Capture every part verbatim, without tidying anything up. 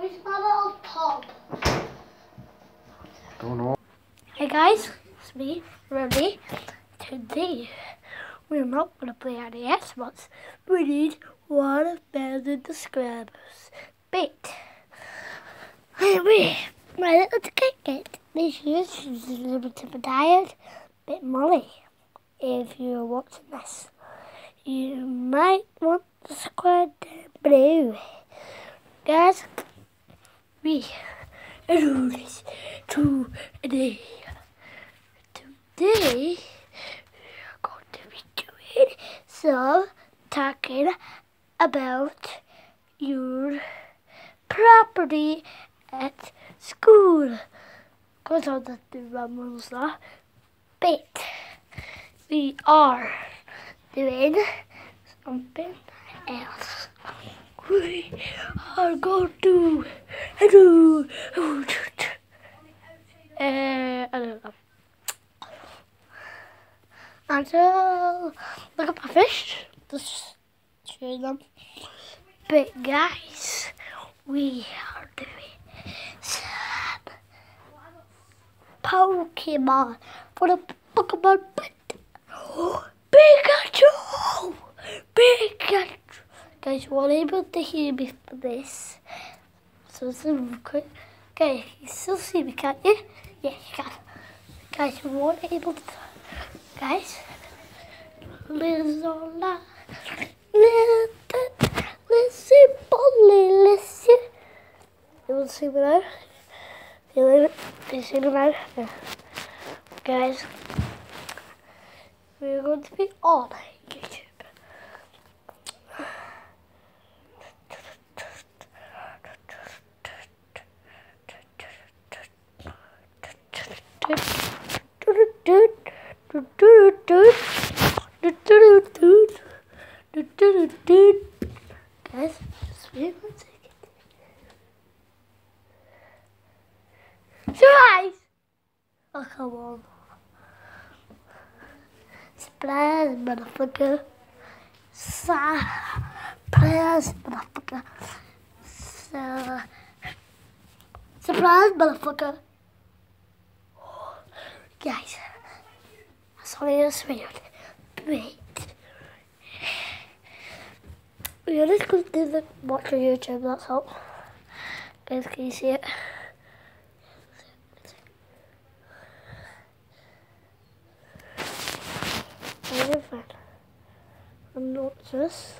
Where's my little top? Don't know. Hey guys, it's me, Rudy. Today, we're not going to play any Xbox. We need one thousand subscribers. But, anyway, my little ticket this year is a little bit of a diet. Bit Molly, if you're watching this, you might want to subscribe down below. Guys, we are doing this today. Today, we are going to be doing some talking about your property at school. Because I'll just do rules now. But we are doing something else. We are going to do uh, I don't know. And so look at my fish. Just show them. But guys, we are doing some Pokemon for the Pokemon pet. Pikachu! Pikachu! Guys, you weren't able to hear me for this. So this is quick. Okay, you still see me, can't you? Yeah, you can. Guys, you weren't able to. Guys, listen, listen, listen, Polly, listen. You want to see me now? You see me now? Yeah. Guys, we're going to be on YouTube. Guys, just wait one second. Surprise! Oh, come on. Surprise, motherfucker. Surprise, motherfucker. Sur Surprise, motherfucker. Guys, sorry it's weird. Wait. We're just going to do the watch on YouTube, that's all. Guys, can you see it? Fine. And watch this.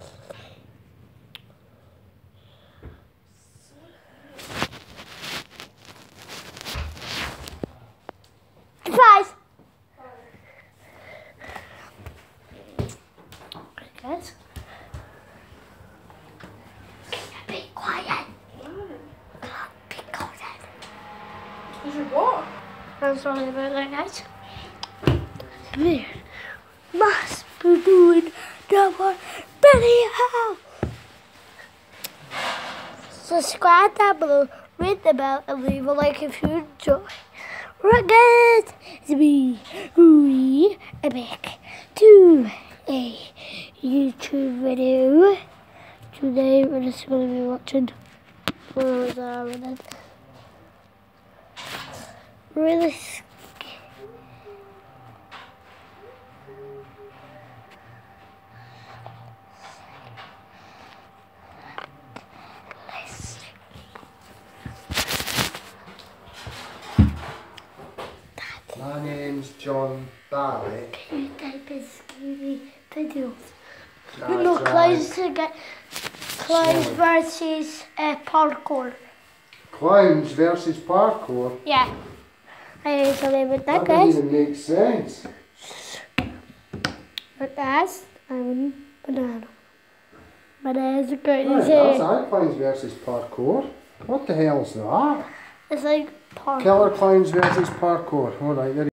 Surprise! Okay, guys. Be quiet. Be quiet. Is your what? I'm sorry about that, guys. We must be doing the one video. Subscribe down below, ring the bell, and leave a like if you enjoy. Right, guys, it's me, Rudy, and back to a YouTube video. Today we're just going to be watching Rosa and really scary. My name's John Barrett. Can you type in scary videos? That's We know right. clowns to get clowns versus uh, parkour. Clowns versus parkour. Yeah. I sorry about that, That guys. doesn't even make sense. But that's um banana. Bananas are great. Right, that's right, clowns versus parkour. What the hell's that? It's like parkour. Killer clowns versus parkour. Alright, there